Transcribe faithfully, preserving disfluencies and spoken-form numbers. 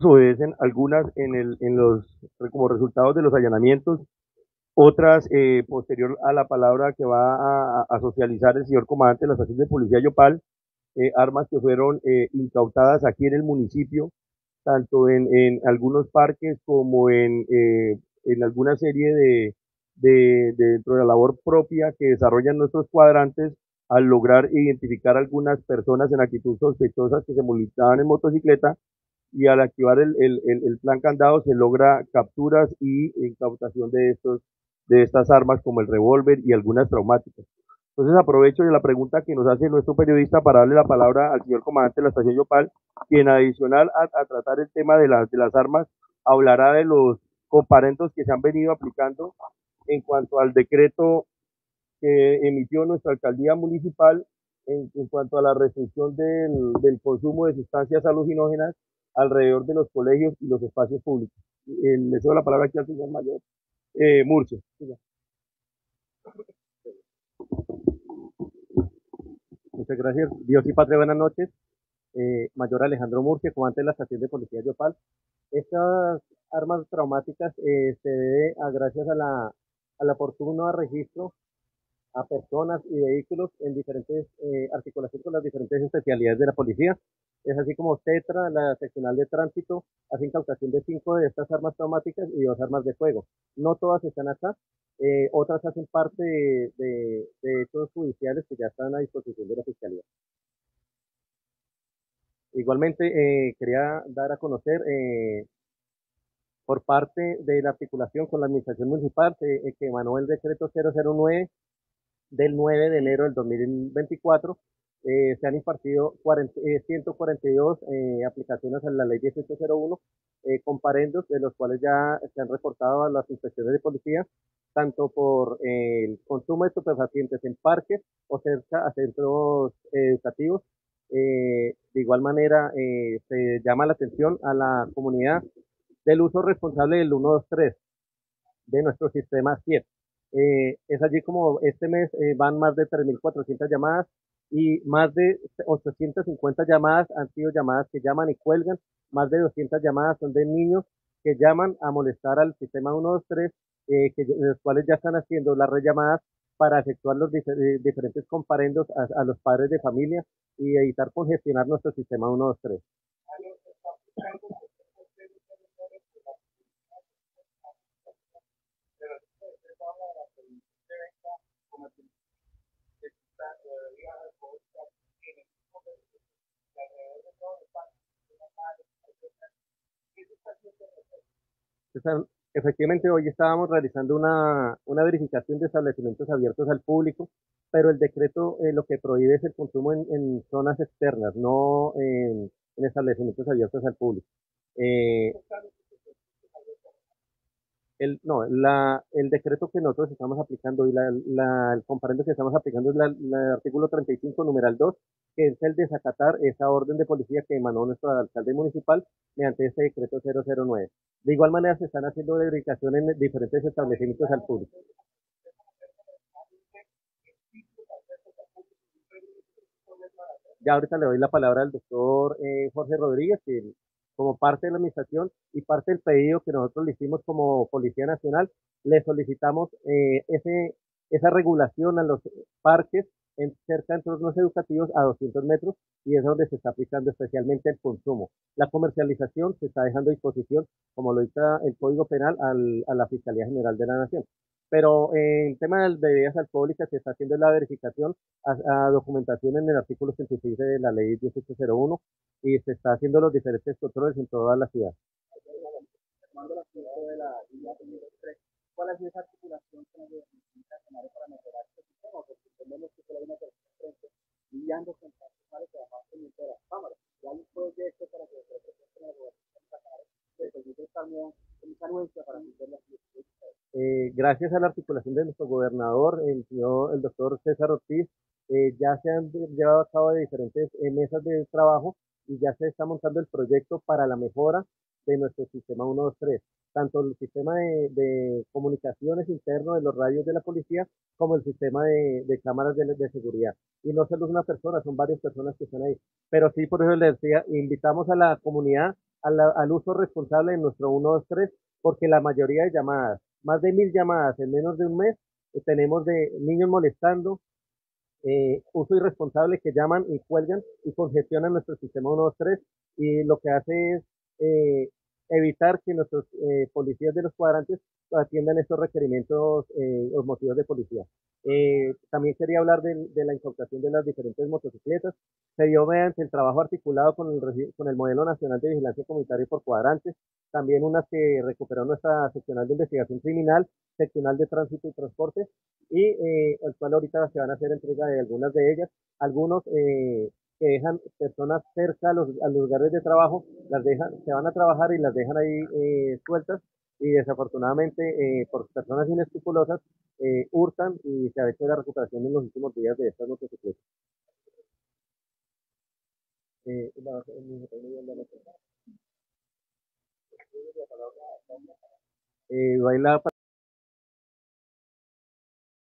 obedecen algunas en el, en los, como resultados de los allanamientos, otras eh, posterior a la palabra que va a, a socializar el señor comandante de la estación de policía Yopal, eh, armas que fueron eh, incautadas aquí en el municipio, tanto en, en algunos parques como en, eh, en alguna serie de, de, de dentro de la labor propia que desarrollan nuestros cuadrantes al lograr identificar algunas personas en actitud sospechosas que se movilizaban en motocicleta y al activar el, el, el, el plan candado se logra capturas y incautación de estos, de estas armas como el revólver y algunas traumáticas. Entonces aprovecho de la pregunta que nos hace nuestro periodista para darle la palabra al señor comandante de la estación Yopal, quien adicional a, a tratar el tema de, la, de las armas, hablará de los comparendos que se han venido aplicando en cuanto al decreto que emitió nuestra alcaldía municipal en, en cuanto a la restricción del, del, consumo de sustancias alucinógenas alrededor de los colegios y los espacios públicos. Eh, le cedo la palabra aquí al señor mayor eh, Murcia. Muchas gracias. Dios y patria, buenas noches. Eh, mayor Alejandro Murcia, comandante de la estación de policía Yopal. Estas armas traumáticas eh, se debe a gracias a la, a la oportuno registro a personas y vehículos en diferentes eh, articulaciones con las diferentes especialidades de la policía. Es así como TETRA, la seccional de tránsito, hace incautación de cinco de estas armas traumáticas y dos armas de fuego. No todas están acá, eh, otras hacen parte de, de, de hechos judiciales que ya están a disposición de la Fiscalía. Igualmente, eh, quería dar a conocer eh, por parte de la articulación con la Administración Municipal eh, que emanó el decreto cero cero nueve del nueve de enero del dos mil veinticuatro, eh, se han impartido cuarenta, eh, ciento cuarenta y dos eh, aplicaciones a la ley dieciocho cero uno, eh, comparendos, de los cuales ya se han reportado a las inspecciones de policía, tanto por eh, el consumo de estupefacientes en parques o cerca a centros eh, educativos. Eh, de igual manera, eh, se llama la atención a la comunidad del uso responsable del ciento veintitrés de nuestro sistema siete. Eh, es allí como este mes eh, van más de tres mil cuatrocientas llamadas y más de ochocientas cincuenta llamadas han sido llamadas que llaman y cuelgan, más de doscientas llamadas son de niños que llaman a molestar al sistema ciento veintitrés, eh, que, los cuales ya están haciendo las rellamadas para efectuar los difer diferentes comparendos a, a, los padres de familia y evitar congestionar nuestro sistema ciento veintitrés. Entonces, efectivamente, hoy estábamos realizando una, una verificación de establecimientos abiertos al público, pero el decreto eh, lo que prohíbe es el consumo en, en zonas externas, no en, en, establecimientos abiertos al público. Eh, el, no, la, el decreto que nosotros estamos aplicando y la, la, el comparendo que estamos aplicando es la, la, el artículo treinta y cinco, numeral dos, que es el desacatar esa orden de policía que emanó nuestro alcalde municipal mediante este decreto cero cero nueve. De igual manera se están haciendo verificaciones en diferentes establecimientos al público. Ya ahorita le doy la palabra al doctor eh, Jorge Rodríguez, que como parte de la administración y parte del pedido que nosotros le hicimos como Policía Nacional, le solicitamos eh, ese, esa regulación a los parques en cerca de entornos educativos a doscientos metros y es donde se está aplicando especialmente el consumo. La comercialización se está dejando a disposición, como lo dicta el Código Penal, al, a la Fiscalía General de la Nación. Pero eh, en tema de bebidas alcohólicas se está haciendo la verificación a, a documentación en el artículo treinta y seis de la ley dieciocho cero uno y se está haciendo los diferentes controles en toda la ciudad. ¿Cuál ha sido esa articulación con el Nacional para mejorar este sistema? Porque entendemos que solo hay una persona frente lidiando con profesionales que además pendiente de las cámaras. Y hay un proyecto para que se presenten a la gobernación nacional que permite también esa anuencia para hacer las eh, gracias a la articulación de nuestro gobernador, el señor, el doctor César Ortiz, eh, ya se han llevado a cabo de diferentes eh, mesas de trabajo y ya se está montando el proyecto para la mejora de nuestro sistema ciento veintitrés, tanto el sistema de, de comunicaciones interno de los radios de la policía como el sistema de, de cámaras de, de, seguridad. Y no solo es una persona, son varias personas que están ahí. Pero sí, por eso les decía, invitamos a la comunidad al, al uso responsable de nuestro ciento veintitrés, porque la mayoría de llamadas, más de mil llamadas en menos de un mes, eh, tenemos de niños molestando, eh, uso irresponsable que llaman y cuelgan y congestionan nuestro sistema ciento veintitrés, y lo que hace es eh, evitar que nuestros eh, policías de los cuadrantes atiendan estos requerimientos eh, o motivos de policía. Eh, también quería hablar de, de, la incorporación de las diferentes motocicletas. Se dio mediante el trabajo articulado con el, con el Modelo Nacional de Vigilancia Comunitaria por Cuadrantes, también unas que recuperó nuestra seccional de investigación criminal, seccional de tránsito y transporte, y eh, el cual ahorita se van a hacer entrega de algunas de ellas. Algunos eh, que dejan personas cerca a los, a los lugares de trabajo, las dejan, se van a trabajar y las dejan ahí eh, sueltas, y desafortunadamente eh, por personas inescrupulosas eh, hurtan, y se ha hecho la recuperación en los últimos días de estas motocicletas. Eh, la, eh, baila